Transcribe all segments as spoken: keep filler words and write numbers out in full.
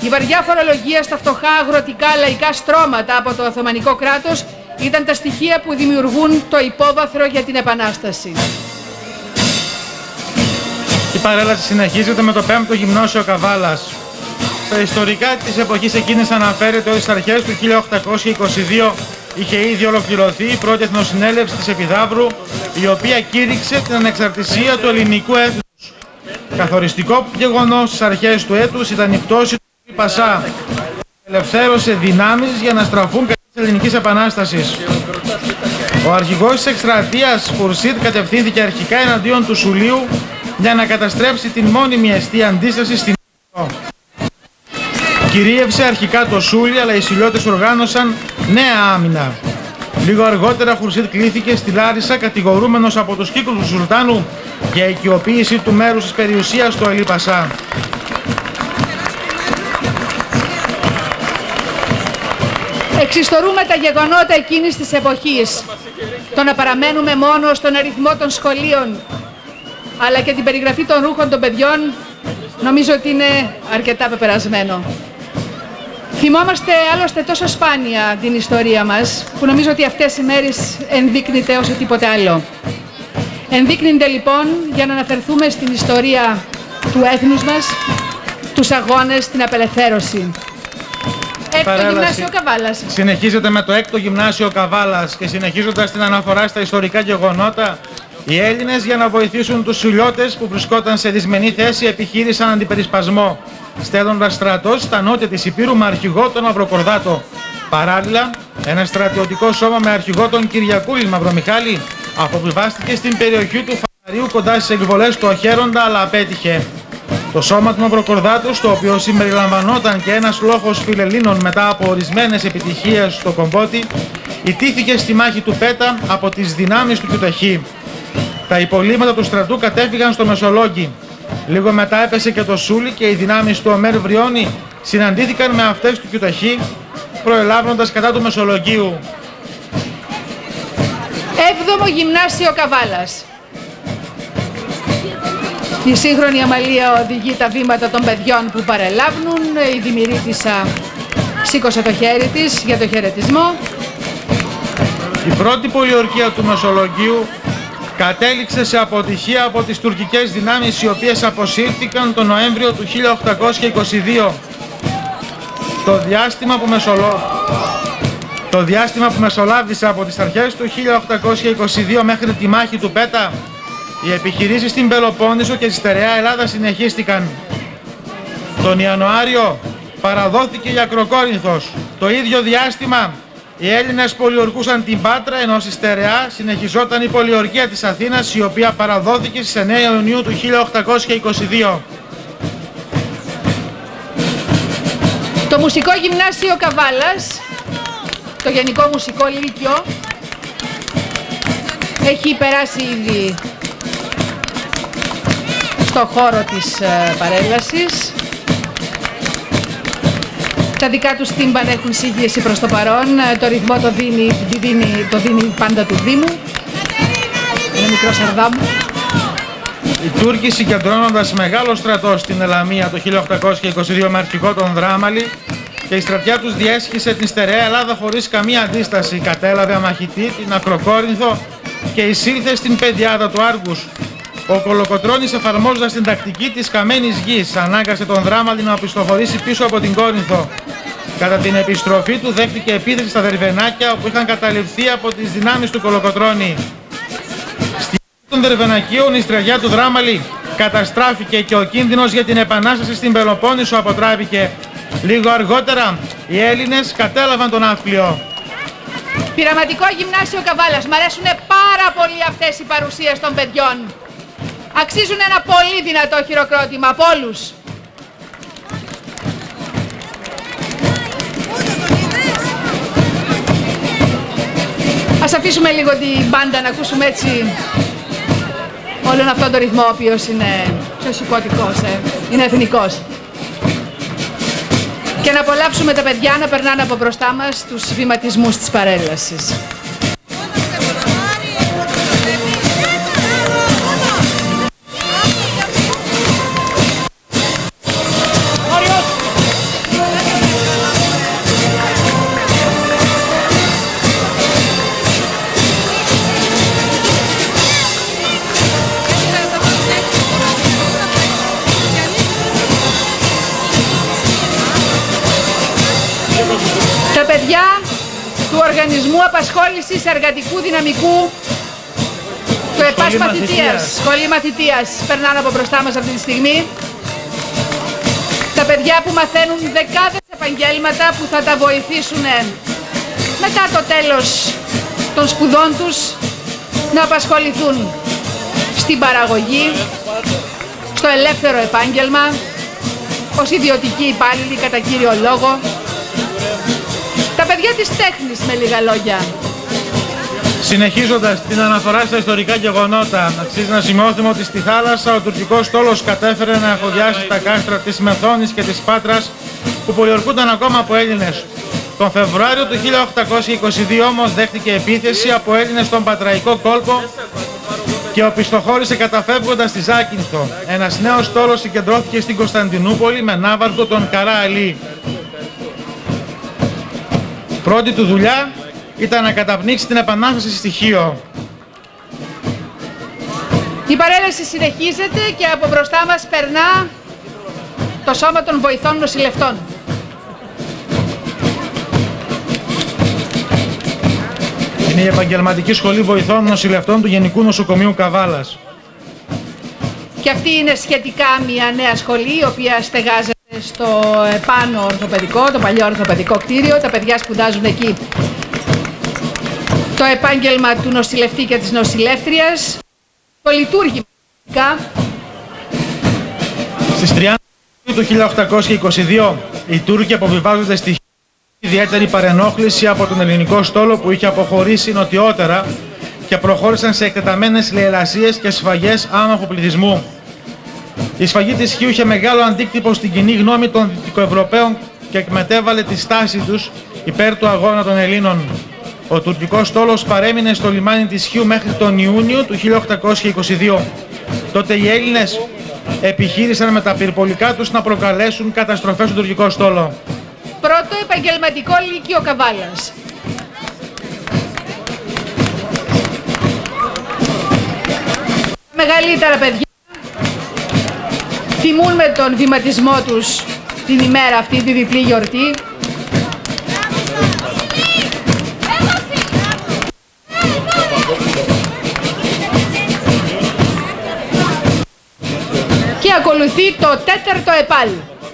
Η βαριά φορολογία στα φτωχά αγροτικά λαϊκά στρώματα από το Οθωμανικό κράτος ήταν τα στοιχεία που δημιουργούν το υπόβαθρο για την Επανάσταση. Η παρέλαση συνεχίζεται με το πέμπτο Γυμνάσιο Καβάλας. Στα ιστορικά της εποχής εκείνης αναφέρεται ότι στις αρχές του χίλια οκτακόσια είκοσι δύο είχε ήδη ολοκληρωθεί η πρώτη εθνοσυνέλευση της Επιδαύρου, η οποία κήρυξε την ανεξαρτησία του ελληνικού έθνους. Καθοριστικό γεγονός στις αρχές του έτους ήταν η πτώση του Αλή Πασά. Ελευθέρωσε δυνάμεις για να στραφούν κατά της ελληνικής επανάστασης. Ο αρχηγός της εκστρατείας, Χουρσίτ, κατευθύνθηκε αρχικά εναντίον του Σουλίου για να καταστρέψει την μόνιμη αιστεία αντίσταση στην Ελλάδα. Κυρίευσε αρχικά το Σούλι, αλλά οι Σουλιώτες οργάνωσαν νέα άμυνα. Λίγο αργότερα, Χουρσίτ κλήθηκε στη Λάρισα, κατηγορούμενος από τους κύκλους του Σουλτάνου για οικειοποίηση του μέρους της περιουσίας του Αλή Πασά. Εξιστορούμε τα γεγονότα εκείνης της εποχής. Το να παραμένουμε μόνο στον αριθμό των σχολείων, αλλά και την περιγραφή των ρούχων των παιδιών, νομίζω ότι είναι αρκετά πεπερασμένο. Θυμόμαστε άλλωστε τόσο σπάνια την ιστορία μας, που νομίζω ότι αυτές οι μέρες ενδείκνυται όσο τίποτε άλλο. Ενδείκνυται λοιπόν για να αναφερθούμε στην ιστορία του έθνους μας, τους αγώνες, την απελευθέρωση. Έκτο Γυμνάσιο Καβάλας. Συνεχίζεται με το έκτο Γυμνάσιο Καβάλας και συνεχίζοντας την αναφορά στα ιστορικά γεγονότα, οι Έλληνες, για να βοηθήσουν τους Σουλιώτες που βρισκόταν σε δυσμενή θέση, επιχείρησαν αντιπερισπασμό, στέλνοντας στρατό στα νότια της Υπήρου με αρχηγό τον Μαυροκορδάτο. Παράλληλα, ένα στρατιωτικό σώμα με αρχηγό τον Κυριακούλη Μαυρομιχάλη αποβιβάστηκε στην περιοχή του Φαναρίου κοντά στις εκβολές του Οχέροντα, αλλά απέτυχε. Το σώμα του Μαυροκορδάτου, στο οποίο συμπεριλαμβανόταν και ένας λόγος φιλελλήνων μετά από ορισμένες επιτυχίες στο Κομπότι, ιτήθηκε στη μάχη του Πέτα από τις δυνάμεις του Κιουταχή. Τα υπολείμματα του στρατού κατέφυγαν στο Μεσολόγγι. Λίγο μετά έπεσε και το Σούλι και οι δυνάμεις του Ομέρ Βριώνη συναντήθηκαν με αυτές του Κιουταχή, προελάβνοντας κατά του Μεσολογγίου. Έβδομο Γυμνάσιο Καβάλας. Η σύγχρονη αμαλία οδηγεί τα βήματα των παιδιών που παρελάβνουν. Η Δημηρήτισσα σήκωσε το χέρι της για το χαιρετισμό. Η πρώτη πολιορκία του Μεσολογγίου κατέληξε σε αποτυχία από τις τουρκικές δυνάμεις, οι οποίες αποσύρθηκαν τον Νοέμβριο του χίλια οκτακόσια είκοσι δύο. Το διάστημα που, μεσολο... το διάστημα που μεσολάβησε από τις αρχές του χίλια οκτακόσια είκοσι δύο μέχρι τη μάχη του Πέτα, οι επιχειρήσεις στην Πελοπόννησο και στη Στερεά Ελλάδα συνεχίστηκαν. Τον Ιανουάριο παραδόθηκε η Ακροκόρινθος. Το ίδιο διάστημα οι Έλληνες πολιορκούσαν την Πάτρα, ενώ στη Στερεά συνεχιζόταν η πολιορκία της Αθήνας, η οποία παραδόθηκε στις εννέα Ιουνίου του χίλια οκτακόσια είκοσι δύο. Το Μουσικό Γυμνάσιο Καβάλας, το Γενικό Μουσικό Λύκειο, έχει περάσει ήδη στο χώρο της uh, παρέλασης. Τα δικά τους τύμπαν έχουν σύγχυση προς το παρόν. Το ρυθμό το δίνει, δίνει, το δίνει πάντα του Δήμου. Είναι μικρό Σαρδάμου. Οι Τούρκοι, συγκεντρώνοντας μεγάλο στρατό στην Ελαμία το χίλια οκτακόσια είκοσι δύο με αρχηγό τον Δράμαλη, και η στρατιά τους διέσχισε την Στερεά Ελλάδα χωρίς καμία αντίσταση. Κατέλαβε αμαχητή την Ακροκόρινθο και εισήλθε στην πεδιάδα του Άργους. Ο Κολοκοτρώνης, εφαρμόζοντας την τακτική της καμένης γης, ανάγκασε τον Δράμαλη να οπισθοχωρήσει πίσω από την Κόρινθο. Κατά την επιστροφή του δέχτηκε επίθεση στα Δερβενάκια, όπου είχαν καταληφθεί από τις δυνάμεις του Κολοκοτρώνη. Στη των Δερβενακίων η στρατιά του Δράμαλη καταστράφηκε και ο κίνδυνος για την επανάσταση στην Πελοπόννησο αποτράπηκε. Λίγο αργότερα οι Έλληνες κατέλαβαν τον Ναύπλιο. Πειραματικό Γυμνάσιο Καβάλας. Μ' αρέσουν πάρα πολύ αυτές οι παρουσίες των παιδιών. Αξίζουν ένα πολύ δυνατό χειροκρότημα από όλους. Ας αφήσουμε λίγο την μπάντα να ακούσουμε έτσι όλον αυτόν τον ρυθμό, ο οποίος είναι πιο σηκωτικός, ε. είναι εθνικός. Και να απολαύσουμε τα παιδιά να περνάνε από μπροστά μας τους βηματισμούς της παρέλασης. παιδιά του Οργανισμού Απασχόλησης Εργατικού Δυναμικού του ΕΠΑΣ Μαθητείας, Σχολή Μαθητείας, περνάνε από μπροστά μας αυτή τη στιγμή. Τα παιδιά που μαθαίνουν δεκάδες επαγγέλματα που θα τα βοηθήσουν μετά το τέλος των σπουδών τους να απασχοληθούν στην παραγωγή, στο ελεύθερο επάγγελμα, ως ιδιωτικοί υπάλληλοι κατά κύριο λόγο. Τα παιδιά της τέχνης, με λίγα λόγια. Συνεχίζοντας την αναφορά στα ιστορικά γεγονότα, αξίζει να σημειώσουμε ότι στη θάλασσα ο τουρκικός στόλος κατέφερε να εφοδιάσει τα κάστρα της Μεθόνης και της Πάτρας που πολιορκούνταν ακόμα από Έλληνες. Τον Φεβρουάριο του χίλια οκτακόσια είκοσι δύο όμως δέχτηκε επίθεση από Έλληνες στον Πατραϊκό κόλπο και οπισθοχώρησε καταφεύγοντας στη Ζάκυνθο. Ένας νέος στόλος συγκεντρώθηκε στην Κωνσταντινούπολη με ναύαρχο τον Καρά Αλή. Πρώτη του δουλειά ήταν να καταπνίξει την επανάσταση στοιχείο. Η παρέλαση συνεχίζεται και από μπροστά μας περνά το Σώμα των Βοηθών Νοσηλευτών. Είναι η Επαγγελματική Σχολή Βοηθών Νοσηλευτών του Γενικού Νοσοκομείου Καβάλας. Και αυτή είναι σχετικά μια νέα σχολή, η οποία στεγάζεται στο επάνω ορθοπαιδικό, το παλιό ορθοπαιδικό κτίριο. Τα παιδιά σπουδάζουν εκεί το επάγγελμα του νοσηλευτή και της νοσηλεύτριας. Το λειτουργήμα. Στις τριάντα του χίλια οκτακόσια είκοσι δύο οι Τούρκοι αποβιβάζονται στη ιδιαίτερη παρενόχληση από τον ελληνικό στόλο που είχε αποχωρήσει νοτιότερα και προχώρησαν σε εκτεταμένες λαιλασίες και σφαγές άμαχου πληθυσμού. Η σφαγή της Χίου είχε μεγάλο αντίκτυπο στην κοινή γνώμη των Δυτικοευρωπαίων και εκμετέβαλε τη στάση τους υπέρ του αγώνα των Ελλήνων. Ο τουρκικός στόλος παρέμεινε στο λιμάνι της Χίου μέχρι τον Ιούνιο του χίλια οκτακόσια είκοσι δύο. Τότε οι Έλληνες επιχείρησαν με τα πυρπολικά τους να προκαλέσουν καταστροφές στον τουρκικό στόλο. Πρώτο επαγγελματικό λύκειο Καβάλας. Τα μεγαλύτερα παιδιά τιμούν με τον βηματισμό τους την ημέρα αυτή, τη διπλή γιορτή. Και ακολουθεί το τέταρτο ΕΠΑΛ.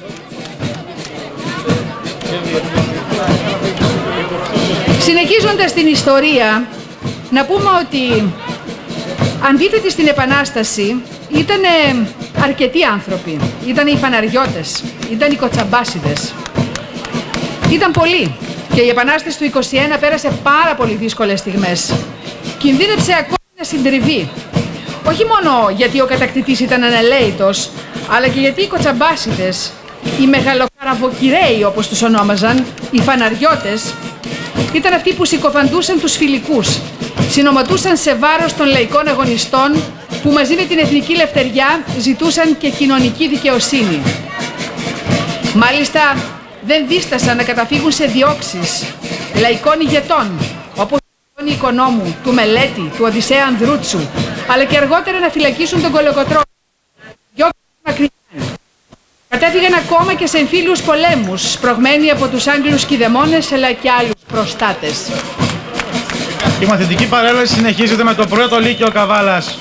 Συνεχίζοντας την ιστορία, να πούμε ότι αντίθετη στην Επανάσταση ήταν αρκετοί άνθρωποι. Ήταν οι φαναριώτες, ήταν οι κοτσαμπάσιδες. Ήταν πολλοί και η Επανάσταση του είκοσι ένα πέρασε πάρα πολύ δύσκολες στιγμές. Κινδύνεψε ακόμη να συντριβεί. Όχι μόνο γιατί ο κατακτητής ήταν ανελαίητος, αλλά και γιατί οι κοτσαμπάσιδες, οι μεγαλοκαραβοκυρέοι όπως τους ονόμαζαν, οι φαναριώτες, ήταν αυτοί που συκοφαντούσαν τους φιλικούς, συνωματούσαν σε βάρος των λαϊκών αγωνιστών που μαζί με την εθνική λευτεριά ζητούσαν και κοινωνική δικαιοσύνη. Μάλιστα δεν δίστασαν να καταφύγουν σε διώξεις λαϊκών ηγετών, όπως του Οικονόμου, του Μελέτη, του Οδυσσέα Ανδρούτσου, αλλά και αργότερα να φυλακίσουν τον Κολοκοτρώνη. Κατέφυγαν ακόμα και σε εμφύλιους πολέμους, σπρωγμένοι από τους Άγγλους κηδεμόνες αλλά και άλλους προστάτες. Η μαθητική παρέλαση συνεχίζεται με το πρώτο λύκειο Καβάλας.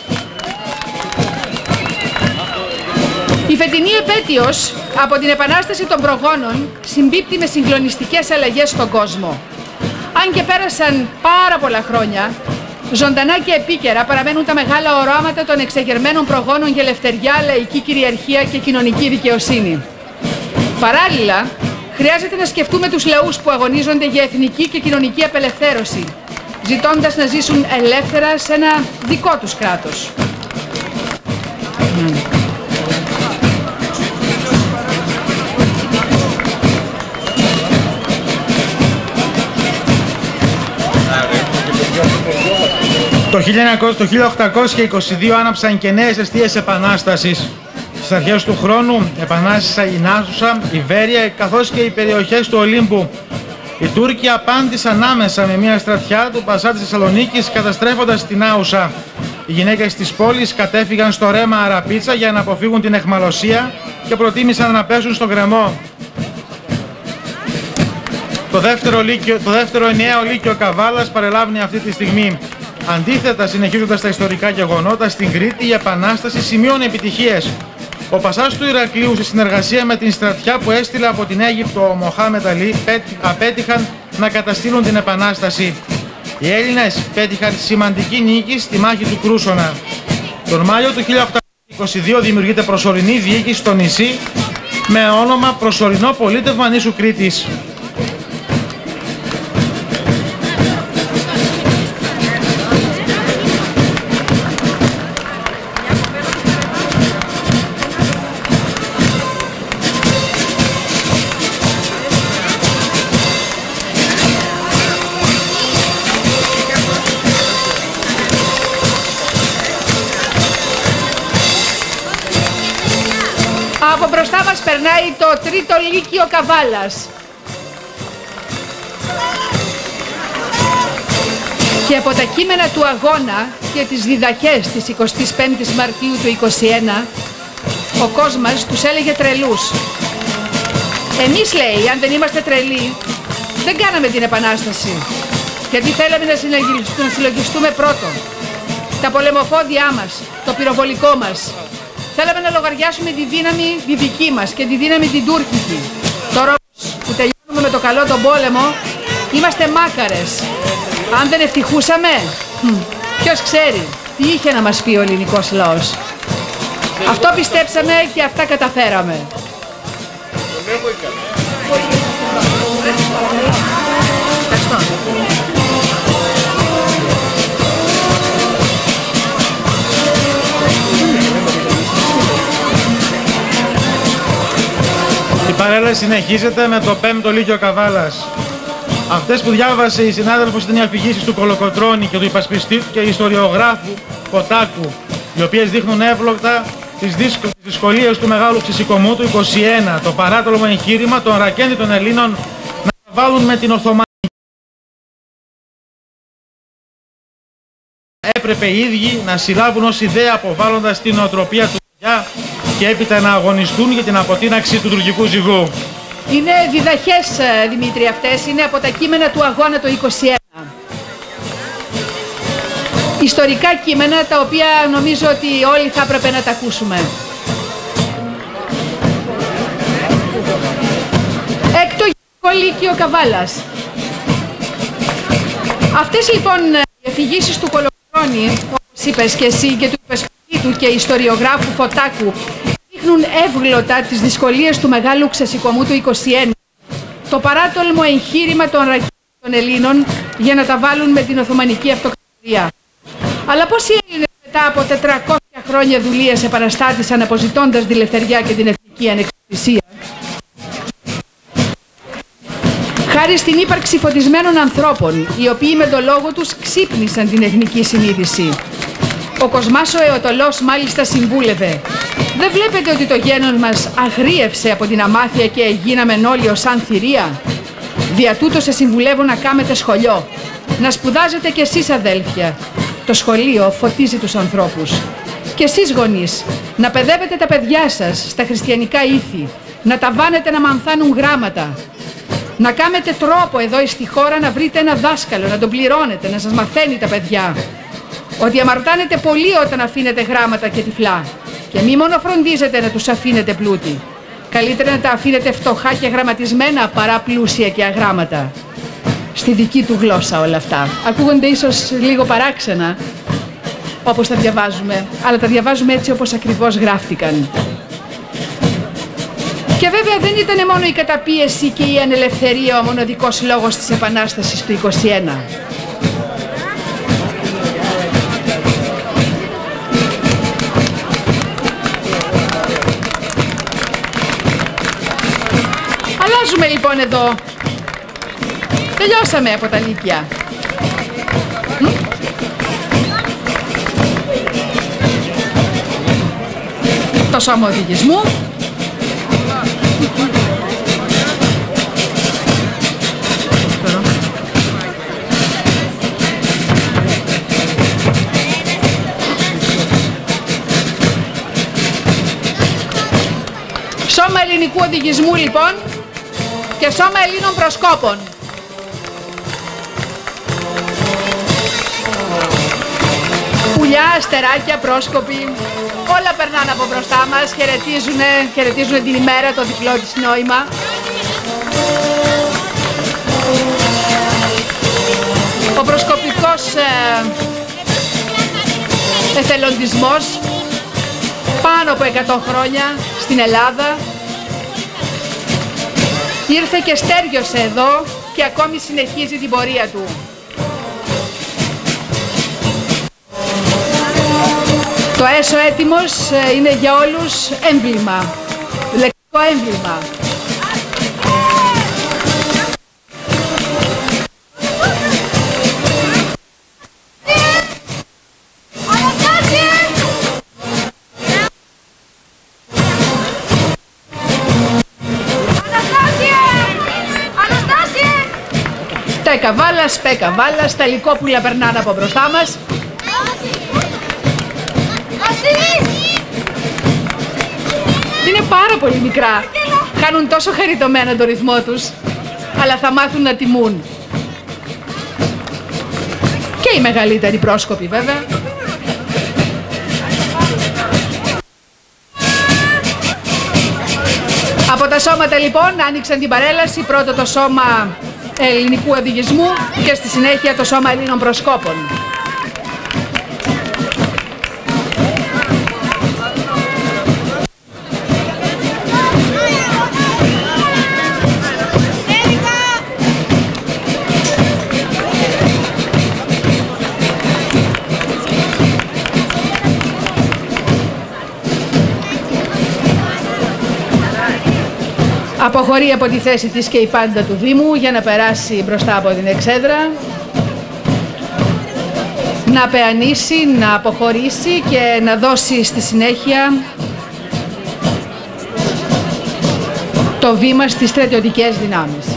Η φετινή επέτειος από την Επανάσταση των Προγόνων συμπίπτει με συγκλονιστικές αλλαγές στον κόσμο. Αν και πέρασαν πάρα πολλά χρόνια, ζωντανά και επίκαιρα παραμένουν τα μεγάλα οράματα των εξεγερμένων προγόνων για ελευθεριά, λαϊκή κυριαρχία και κοινωνική δικαιοσύνη. Παράλληλα, χρειάζεται να σκεφτούμε τους λαούς που αγωνίζονται για εθνική και κοινωνική απελευθέρωση, ζητώντας να ζήσουν ελεύθερα σε ένα δικό τους κράτος. Το χίλια οκτακόσια είκοσι δύο άναψαν και νέες αιστείες επανάστασης. Στις αρχές του χρόνου επανάστασαν η Νάσουσα, η Βέρεια καθώς και οι περιοχές του Ολύμπου. Οι Τούρκοι απάντησαν άμεσα με μια στρατιά του Πασά της Θεσσαλονίκης καταστρέφοντας την Άουσα. Οι γυναίκες της πόλης κατέφυγαν στο ρέμα Αραπίτσα για να αποφύγουν την αιχμαλωσία και προτίμησαν να πέσουν στον γκρεμό. Το δεύτερο, λύκειο, το δεύτερο ενιαίο Λύκειο Καβάλας παρελάβει αυτή τη στιγμή. Αντίθετα, συνεχίζοντας τα ιστορικά γεγονότα, στην Κρήτη η Επανάσταση σημείωνε επιτυχίες. Ο Πασάς του Ηρακλείου, σε συνεργασία με την στρατιά που έστειλε από την Αίγυπτο ο Μοχάμετ Αλή, απέτυχαν να καταστήλουν την Επανάσταση. Οι Έλληνες πέτυχαν σημαντική νίκη στη μάχη του Κρούσονα. Τον Μάιο του χίλια οκτακόσια είκοσι δύο δημιουργείται προσωρινή διοίκηση στο νησί με όνομα Προσωρινό Πολίτευμα Νήσου Κρήτης. Από μπροστά μας περνάει το τρίτο Λύκειο Καβάλας. Και από τα κείμενα του αγώνα και τις διδαχές της εικοστής πέμπτης Μαρτίου του είκοσι ένα, ο κόσμος τους έλεγε τρελούς. Εμείς, λέει, αν δεν είμαστε τρελοί, δεν κάναμε την Επανάσταση. Γιατί θέλαμε να συλλογιστούμε πρώτον τα πολεμοφόδια μας, το πυροβολικό μας. Θέλαμε να λογαριάσουμε τη δύναμη τη δική μας και τη δύναμη την τουρκική. Τώρα που τελειώνουμε με το καλό τον πόλεμο, είμαστε μάκαρες. Αν δεν ευτυχούσαμε, ποιος ξέρει τι είχε να μας πει ο ελληνικός λαός. Αυτό πιστέψαμε και αυτά καταφέραμε. Η παρέλαση συνεχίζεται με το πέμπτο Λύκειο Καβάλας. Αυτές που διάβασε η συνάδελφος ήταν οι αφηγήσεις του Κολοκοτρώνη και του υπασπιστή του και ιστοριογράφου Φωτάκου, οι οποίες δείχνουν εύλογα τις δυσκολίες του Μεγάλου Ξεσηκωμού του είκοσι ένα, το παράτολμο εγχείρημα των ρακέντιτων Ελλήνων να βάλουν με την Οθωμανική. Έπρεπε οι ίδιοι να συλλάβουν ως ιδέα, αποβάλλοντας την νοοτροπία του παιδιά και έπειτα να αγωνιστούν για την αποτείναξη του τουρκικού ζυγού. Είναι διδαχές, Δημήτρη, αυτές. Είναι από τα κείμενα του αγώνα το είκοσι ένα. Ιστορικά κείμενα τα οποία νομίζω ότι όλοι θα έπρεπε να τα ακούσουμε. Έκτο Λύκειο Καβάλας. Αυτές λοιπόν οι αφηγήσεις του Κολοκοτρώνη, όπως είπες και εσύ, και του υπεσπιστή του και ιστοριογράφου Φωτάκου, δείχνουν εύγλωτα τις δυσκολίες του Μεγάλου Ξεσηκωμού του είκοσι ένα, το παράτολμο εγχείρημα των ρακέντων Ελλήνων για να τα βάλουν με την Οθωμανική Αυτοκρατορία. Αλλά πώς οι Έλληνες μετά από τετρακόσια χρόνια δουλείας επαναστάτησαν αποζητώντας τη ελευθεριά και την εθνική ανεξαρτησία? Χάρη στην ύπαρξη φωτισμένων ανθρώπων, οι οποίοι με τον λόγο τους ξύπνησαν την εθνική συνείδηση. Ο Κοσμάς ο Εωτολός μάλιστα συμβούλευε: «Δεν βλέπετε ότι το γένος μας αγρίευσε από την αμάθεια και γίναμεν όλοι ως σαν θηρία? Δια τούτο σε συμβουλεύω να κάμετε σχολείο, να σπουδάζετε κι εσείς, αδέλφια. Το σχολείο φωτίζει τους ανθρώπους. Και εσείς, γονείς, να παιδεύετε τα παιδιά σας στα χριστιανικά ήθη, να τα βάνετε να μανθάνουν γράμματα. Να κάνετε τρόπο εδώ στη χώρα να βρείτε ένα δάσκαλο, να τον πληρώνετε, να σας μαθαίνει τα παιδιά. Ότι αμαρτάνετε πολύ όταν αφήνετε γράμματα και τυφλά. Και μη μόνο φροντίζετε να τους αφήνετε πλούτη. Καλύτερα να τα αφήνετε φτωχά και γραμματισμένα παρά πλούσια και αγράμματα. Στη δική του γλώσσα όλα αυτά. Ακούγονται ίσως λίγο παράξενα, όπως τα διαβάζουμε, αλλά τα διαβάζουμε έτσι όπως ακριβώς γράφτηκαν. Και βέβαια δεν ήταν μόνο η καταπίεση και η ανελευθερία ο μοναδικός λόγος της Επανάστασης του είκοσι ένα. Αλλάζουμε λοιπόν εδώ. Τελειώσαμε από τα Λύκεια. Μ? Το σώμα οδηγισμού. Σώμα ελληνικού οδηγισμού λοιπόν και σώμα Ελλήνων προσκόπων. πουλιά, αστεράκια, πρόσκοποι, όλα περνάνε από μπροστά μας, χαιρετίζουν, χαιρετίζουν την ημέρα, το διπλό της νόημα. Ο προσκοπικός ε, εθελοντισμός πάνω από εκατό χρόνια στην Ελλάδα ήρθε και στέριωσε εδώ και ακόμη συνεχίζει την πορεία του. Το έσω έτοιμος είναι για όλους έμβλημα, λεκτικό έμβλημα. Τα καβάλας, πέ καβάλας, τα λυκόπουλα περνάνε από μπροστά μας. Είναι πάρα πολύ μικρά. Κάνουν τόσο χαριτωμένα το ρυθμό τους, αλλά θα μάθουν να τιμούν. Και οι μεγαλύτεροι πρόσκοποι βέβαια. Από τα σώματα λοιπόν άνοιξαν την παρέλαση, πρώτο το σώμα ελληνικού οδηγισμού και στη συνέχεια το σώμα Ελλήνων προσκόπων. Αποχωρεί από τη θέση της και η πάντα του Δήμου για να περάσει μπροστά από την εξέδρα, να πεανίσει, να αποχωρήσει και να δώσει στη συνέχεια το βήμα στις στρατιωτικές δυνάμεις.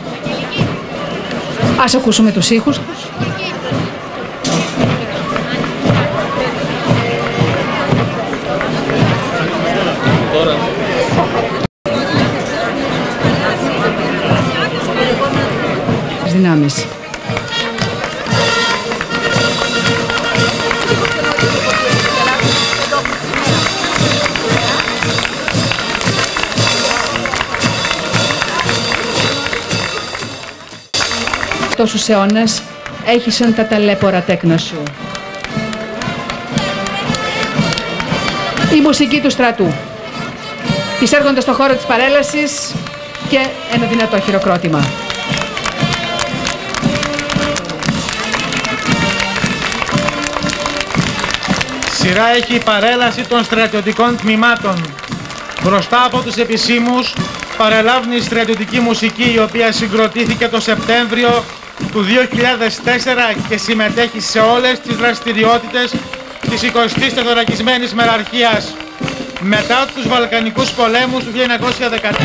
Ας ακούσουμε τους ήχους τους. Δυνάμεις. Τόσους αιώνες έχησαν τα ταλέπορα τέκνα σου. Η μουσική του στρατού. Εισέρχονται στο χώρο της παρέλασης και ένα δυνατό χειροκρότημα. Σειρά έχει η παρέλαση των στρατιωτικών τμήματων. Μπροστά από τους επισήμους παρελάβουν η στρατιωτική μουσική, η οποία συγκροτήθηκε το Σεπτέμβριο του δύο χιλιάδες τέσσερα και συμμετέχει σε όλες τις δραστηριότητες της εικοστής τετρακισμένης μεραρχίας μετά τους Βαλκανικούς πολέμους του χίλια εννιακόσια δεκατρία.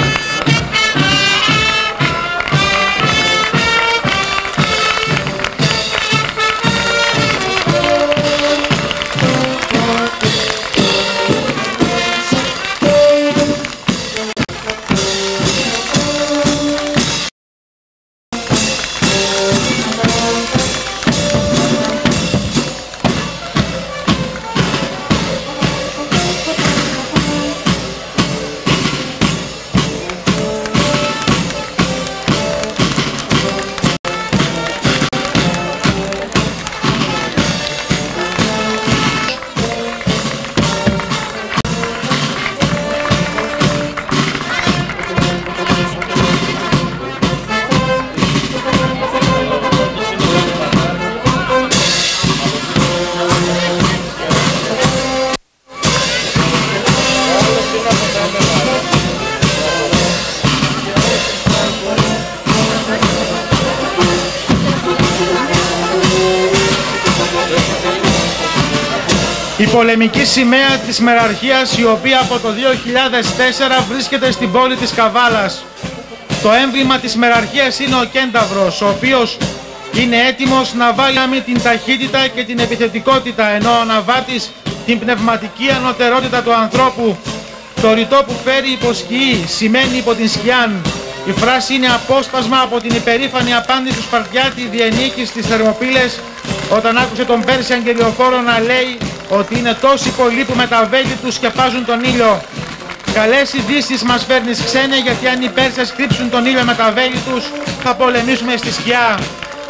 Η πολεμική σημαία της μεραρχίας, η οποία από το δύο χιλιάδες τέσσερα βρίσκεται στην πόλη της Καβάλας. Το έμβλημα της μεραρχίας είναι ο κένταυρος, ο οποίος είναι έτοιμος να βάλει την ταχύτητα και την επιθετικότητα, ενώ ο αναβάτης την πνευματική ανωτερότητα του ανθρώπου. Το ρητό που φέρει υποσχεί σημαίνει υπό την σκιάν. Η φράση είναι απόσπασμα από την υπερήφανη απάντηση του Σπαρτιάτη διενίκης στις Θερμοπύλες, όταν άκουσε τον Πέρσι αγγελιοφόρο να λέει ότι είναι τόσοι πολλοί που με τα βέλη τους σκεπάζουν τον ήλιο. Καλές ειδήσεις μας φέρνεις, ξένε, γιατί αν οι Πέρσες κρύψουν τον ήλιο με τα βέλη τους, θα πολεμήσουμε στη σκιά.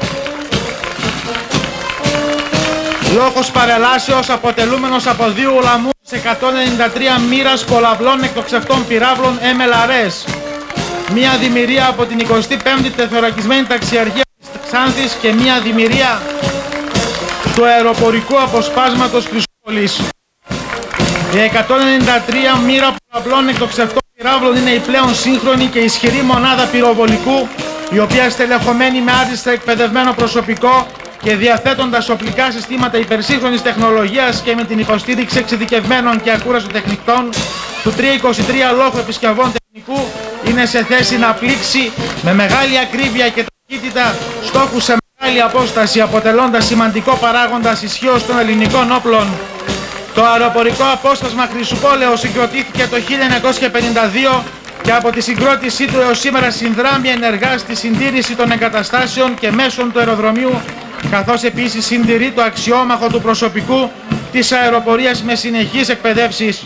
Λόγος παρελάσεως αποτελούμενος από δύο ουλαμούς εκατόν ενενήντα τρία μοίρας πολλαπλών εκτοξευτών πυράβλων εμ ελ αρ ες. Μία δημιουργία από την εικοστή πέμπτη τεθωρακισμένη ταξιαρχία της Ξάνθης και μία δημιουργία του αεροπορικού αποσπάσματος Χρυσούπολης. Η εκατόν ενενήντα τρία μοίρα πολλαπλών εκτοξευτών πυράβλων είναι η πλέον σύγχρονη και ισχυρή μονάδα πυροβολικού, η οποία στελεχωμένη με άριστο εκπαιδευμένο προσωπικό και διαθέτοντας οπλικά συστήματα υπερσύγχρονης τεχνολογίας και με την υποστήριξη εξειδικευμένων και ακούραστων τεχνητών του τριακόσια είκοσι τρία λόχου επισκευών τεχνικού, είναι σε θέση να πλήξει με μεγάλη ακρίβεια και ταχύτητα στόχους σε μεγάλη απόσταση, αποτελώντας σημαντικό παράγοντας ισχύως των ελληνικών όπλων. Το αεροπορικό απόσπασμα Χρυσουπόλεως συγκροτήθηκε το χίλια εννιακόσια πενήντα δύο και από τη συγκρότησή του έως σήμερα συνδράμει ενεργά στη συντήρηση των εγκαταστάσεων και μέσων του αεροδρομίου, καθώς επίσης συντηρεί το αξιόμαχο του προσωπικού της αεροπορίας με συνεχείς εκπαιδεύσεις.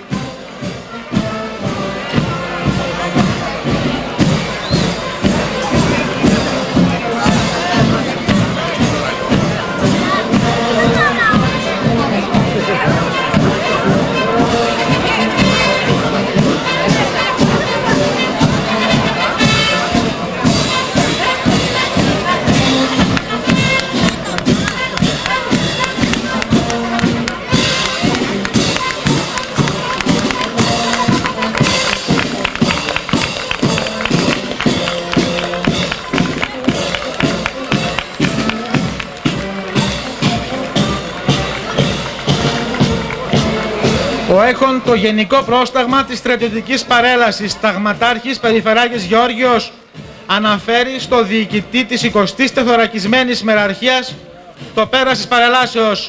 Ο έχων το γενικό πρόσταγμα της στρατιωτικής παρέλασης ταγματάρχης Περιφερειάρχης Γεώργιος αναφέρει στο διοικητή της εικοστής τεθωρακισμένης μεραρχίας το πέρας της παρελάσεως.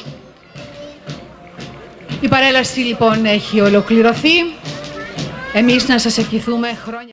Η παρέλαση λοιπόν έχει ολοκληρωθεί. Εμείς να σας ευχηθούμε χρόνια.